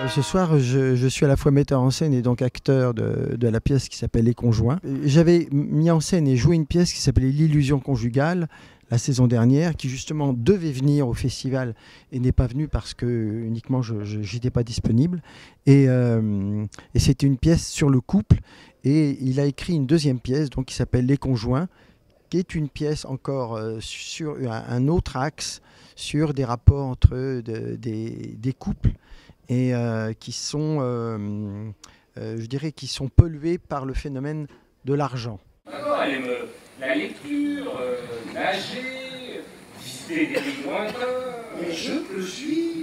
Ce soir, je suis à la fois metteur en scène et donc acteur de la pièce qui s'appelle Les Conjoints. J'avais mis en scène et joué une pièce qui s'appelait L'Illusion conjugale la saison dernière, qui justement devait venir au festival et n'est pas venue parce que uniquement je n'étais pas disponible. Et c'était une pièce sur le couple. Et il a écrit une deuxième pièce donc, qui s'appelle Les Conjoints, qui est une pièce encore sur un autre axe, sur des rapports entre des couples et qui sont, je dirais, qui sont pollués par le phénomène de l'argent. Elle aime la lecture, nager, visiter des pays lointains. Mais je peux suivre.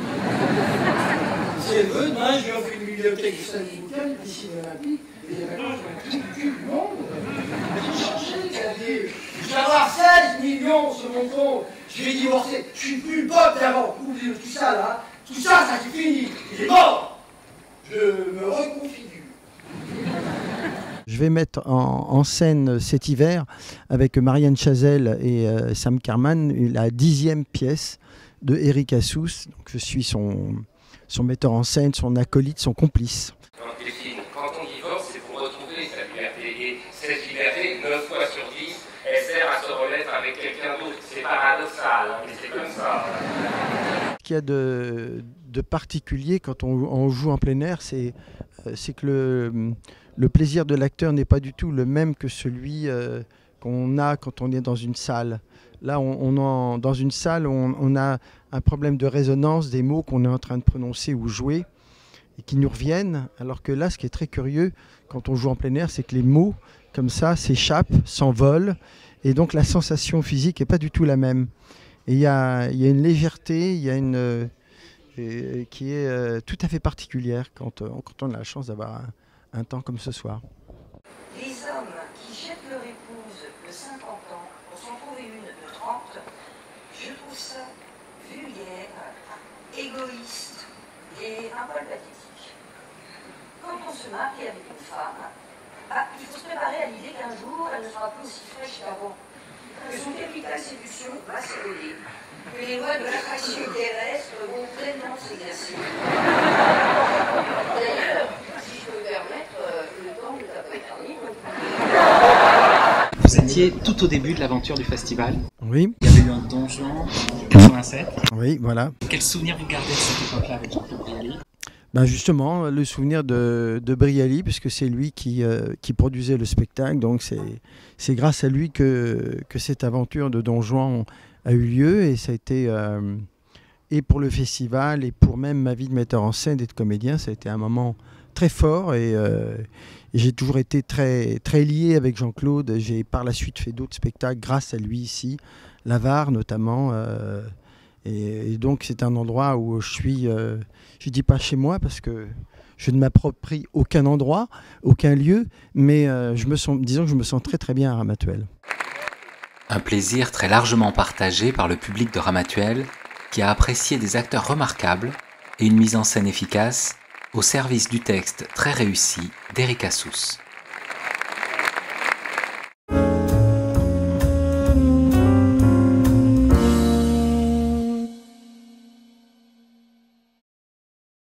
Si elle veut, demain, je lui offre une bibliothèque du syndical, des piscines olympiques, et maintenant, je vais tout le cul du monde. J'ai changé, Xavier. Je vais avoir 16 millions sur mon compte. Je vais divorcer. Je suis plus pote d'avant. Oubliez tout ça, là. Tout ça, ça c'est fini. Il est mort. Je me reconfigure. Je vais mettre en scène cet hiver avec Marianne Chazelle et Sam Karman la 10e pièce de Eric Assous. Donc, je suis son metteur en scène, son acolyte, son complice. Delphine, quand on divorce, c'est pour retrouver sa liberté. Et cette liberté, 9 fois sur 10, elle sert à se remettre avec quelqu'un d'autre. C'est paradoxal, hein, mais c'est comme ça. Ce qu'il y a de particulier quand on joue en plein air, c'est que le plaisir de l'acteur n'est pas du tout le même que celui qu'on a quand on est dans une salle. Là, dans une salle, on a un problème de résonance des mots qu'on est en train de prononcer ou jouer et qui nous reviennent. Alors que là, ce qui est très curieux quand on joue en plein air, c'est que les mots, comme ça, s'échappent, s'envolent. Et donc, la sensation physique n'est pas du tout la même. Et il y a une légèreté, il y a une... qui est tout à fait particulière quand on a la chance d'avoir un temps comme ce soir. Les hommes qui jettent leur épouse de 50 ans pour s'en trouver une de 30, je trouve ça vulgaire, égoïste et un poil pathétique. Quand on se marie avec une femme, il faut se préparer à l'idée qu'un jour elle ne sera plus aussi fraîche qu'avant, que son capital séduction va s'éroder, que les lois de l'attraction terrestre vont pleinement s'exercer. D'ailleurs, si je peux me permettre, le temps ne t'a pas éterni. Vous étiez tout au début de l'aventure du festival. Oui. Il y avait eu un donjon en 87. Oui, voilà. Quel souvenir vous gardez de cette époque-là avec Jean-Claude Brialy ? Ben justement, le souvenir de Brialy, puisque c'est lui qui produisait le spectacle. Donc c'est grâce à lui que cette aventure de Don Juan a eu lieu. Et ça a été, et pour le festival, et pour même ma vie de metteur en scène et de comédien, ça a été un moment très fort. Et j'ai toujours été très, très lié avec Jean-Claude. J'ai par la suite fait d'autres spectacles grâce à lui ici, L'Avare notamment. Et donc c'est un endroit où je suis, je dis pas chez moi parce que je ne m'approprie aucun endroit, aucun lieu, mais disons que je me sens très très bien à Ramatuelle. Un plaisir très largement partagé par le public de Ramatuelle qui a apprécié des acteurs remarquables et une mise en scène efficace au service du texte très réussi d'Eric Assous.